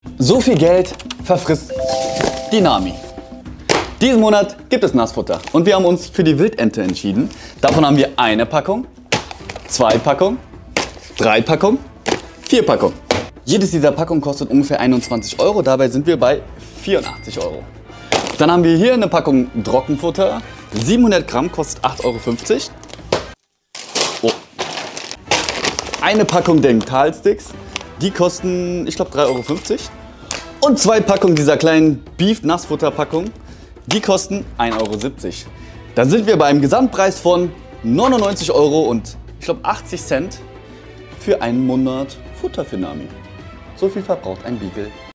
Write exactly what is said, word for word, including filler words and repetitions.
So viel Geld verfrisst die Nami. Diesen Monat gibt es Nassfutter und wir haben uns für die Wildente entschieden. Davon haben wir eine Packung, zwei Packungen, drei Packungen, vier Packungen. Jedes dieser Packungen kostet ungefähr einundzwanzig Euro, dabei sind wir bei vierundachtzig Euro. Dann haben wir hier eine Packung Trockenfutter, siebenhundert Gramm, kostet acht Euro fünfzig. Oh. Eine Packung Dentalsticks, die kosten, ich glaube, drei Euro fünfzig. Und zwei Packungen dieser kleinen Beef-Nassfutter-Packung, die kosten ein Euro siebzig. Dann sind wir bei einem Gesamtpreis von neunundneunzig Euro und ich glaube achtzig Cent für einen Monat Futter für Nami. So viel verbraucht ein Beagle.